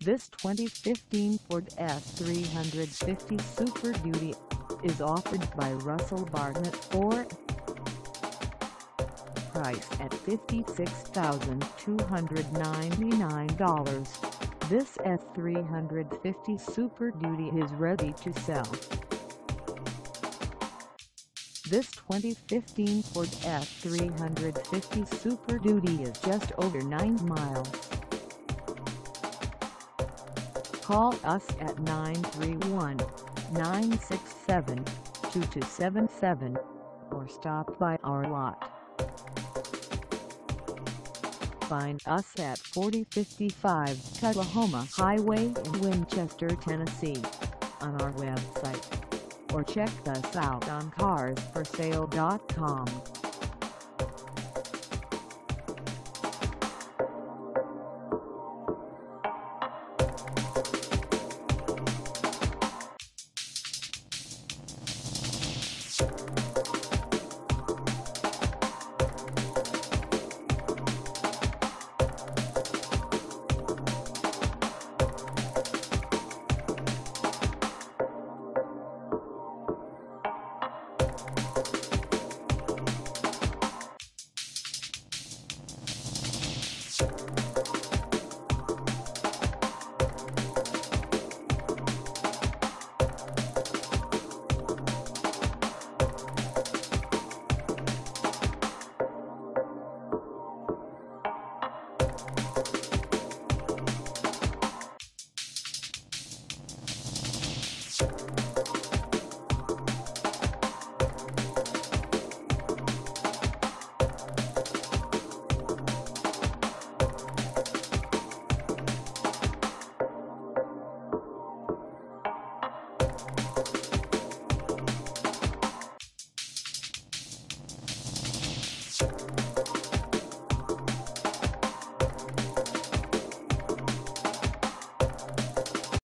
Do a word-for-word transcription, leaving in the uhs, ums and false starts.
This twenty fifteen Ford F three fifty Super Duty is offered by Russell Bartlett Ford. Priced at fifty-six thousand two hundred ninety-nine dollars, this F three fifty Super Duty is ready to sell. This twenty fifteen Ford F three fifty Super Duty is just over nine miles. Call us at nine three one, nine six seven, two two seven seven or stop by our lot. Find us at forty fifty-five Tullahoma Highway in Winchester, Tennessee on our website, or check us out on cars for sale dot com.